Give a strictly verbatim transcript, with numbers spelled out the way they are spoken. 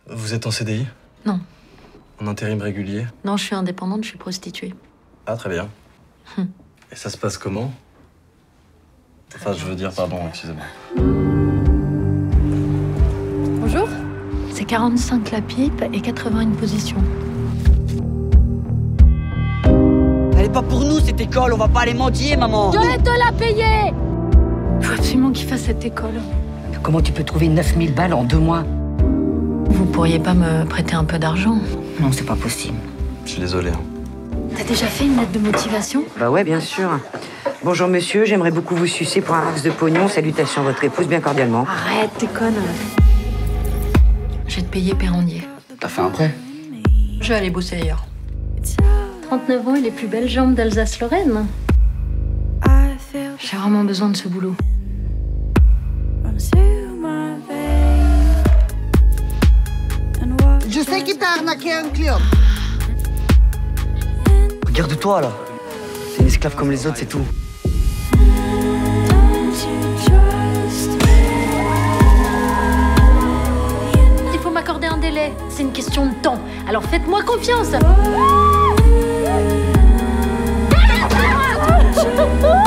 Vous êtes en C D I? Non. En intérim régulier? Non, je suis indépendante, je suis prostituée. Ah, très bien. Hum. Et ça se passe comment? Enfin, je veux dire, pardon, excusez-moi. Bonjour. C'est quarante-cinq la pipe et quatre-vingts une position. Elle est pas pour nous, cette école, on va pas aller mendier, maman. Je vais te la payer. Faut absolument qu'il fasse cette école. Comment tu peux trouver neuf mille balles en deux mois? Vous pourriez pas me prêter un peu d'argent? Non, c'est pas possible. Je suis désolé. Hein. T'as déjà fait une lettre de motivation? Bah ouais, bien sûr. Bonjour monsieur, j'aimerais beaucoup vous sucer pour un max de pognon. Salutations à votre épouse, bien cordialement. Arrête, t'es conne. Je vais te payer Pérandier. T'as fait un prêt? Je vais aller bosser ailleurs. trente-neuf ans et les plus belles jambes d'Alsace-Lorraine. J'ai vraiment besoin de ce boulot. Je sais qui t'a arnaqué un club. Regarde-toi, là. C'est une esclave comme les autres, c'est tout. Il faut m'accorder un délai. C'est une question de temps. Alors faites-moi confiance.